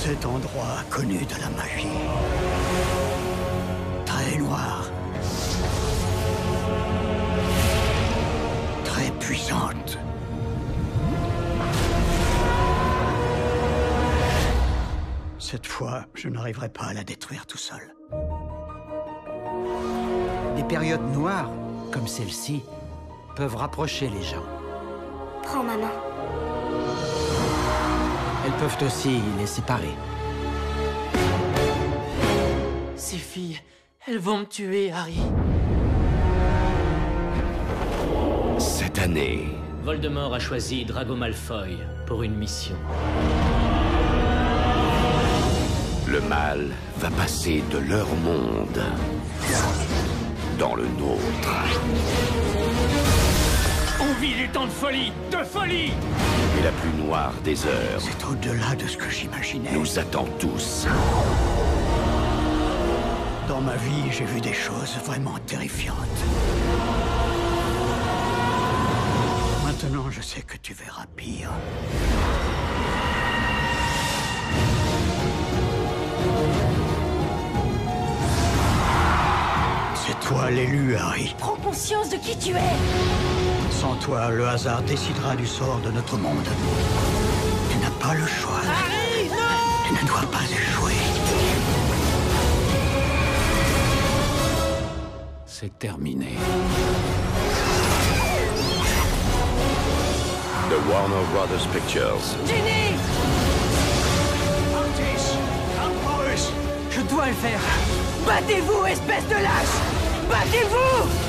Cet endroit connu de la magie. Très noir. Très puissante. Cette fois, je n'arriverai pas à la détruire tout seul. Des périodes noires, comme celle-ci, peuvent rapprocher les gens. Prends ma main. Elles peuvent aussi les séparer. Ces filles, elles vont me tuer, Harry. Cette année, Voldemort a choisi Drago Malfoy pour une mission. le mal va passer de leur monde dans le nôtre. On vit des temps de folie! De folie! Et la plus noire des heures C'est au-delà de ce que j'imaginais. nous attend tous. Dans ma vie, j'ai vu des choses vraiment terrifiantes. Maintenant, je sais que tu verras pire. C'est toi l'élu, Harry. Prends conscience de qui tu es. Sans toi, le hasard décidera du sort de notre monde. Tu n'as pas le choix. Harry, non! Tu ne dois pas échouer. C'est terminé. The Warner Brothers Pictures. Ginny! Otis, Ambrose, Je dois le faire. Battez-vous, espèce de lâche! Battez-vous!